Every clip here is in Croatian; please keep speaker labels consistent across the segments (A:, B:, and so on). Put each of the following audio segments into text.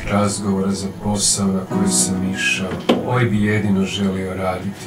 A: razgovora za posao na koji sam išao. Ovaj bi jedino želio raditi.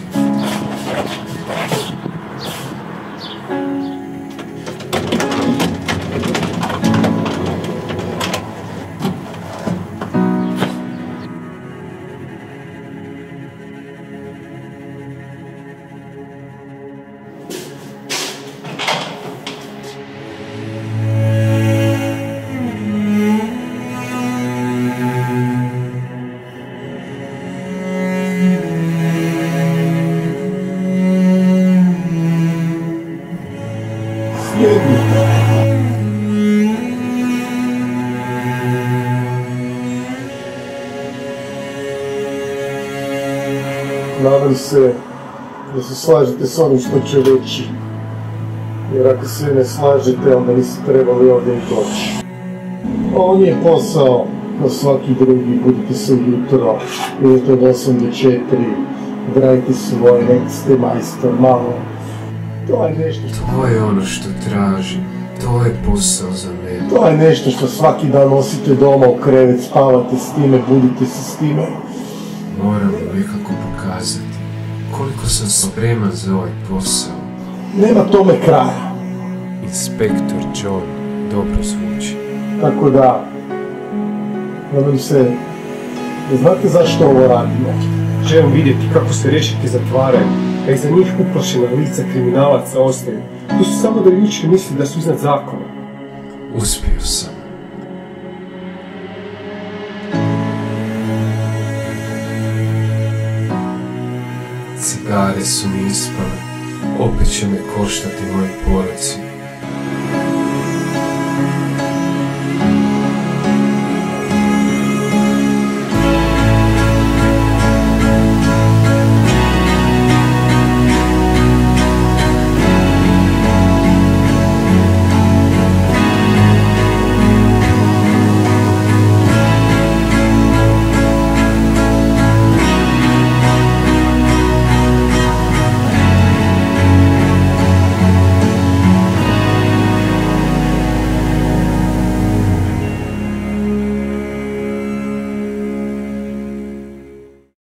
B: Nadam se da se slažete s onim što ću reći, jer ako se ne slažete, onda niste trebali ovdje i doći. Ovo nije posao kao svaki drugi, budite se ujutro, idete od 8 do 4, gradite svoj, nek ste majstor, malo. To je nešto što...
A: To je ono što tražim. To je posao za mene.
B: To je nešto što svaki dan nosite doma u krevet, spavate s time, budite se s time.
A: Moram nekako pokazati koliko sam spreman za ovaj posao.
B: Nema tome kraja.
A: Inspektor John dobro zvuči.
B: Tako da, nadam se, da znate zašto ovo radimo.
C: Želim vidjeti kako se rešiti zatvaraju, a iza njih uplašena lica kriminalaca ostaju. To su samo do jučer misli da su iznad zakona.
A: Uspio sam. Cigare su mi ispale. Opet će me koštati moji poroci.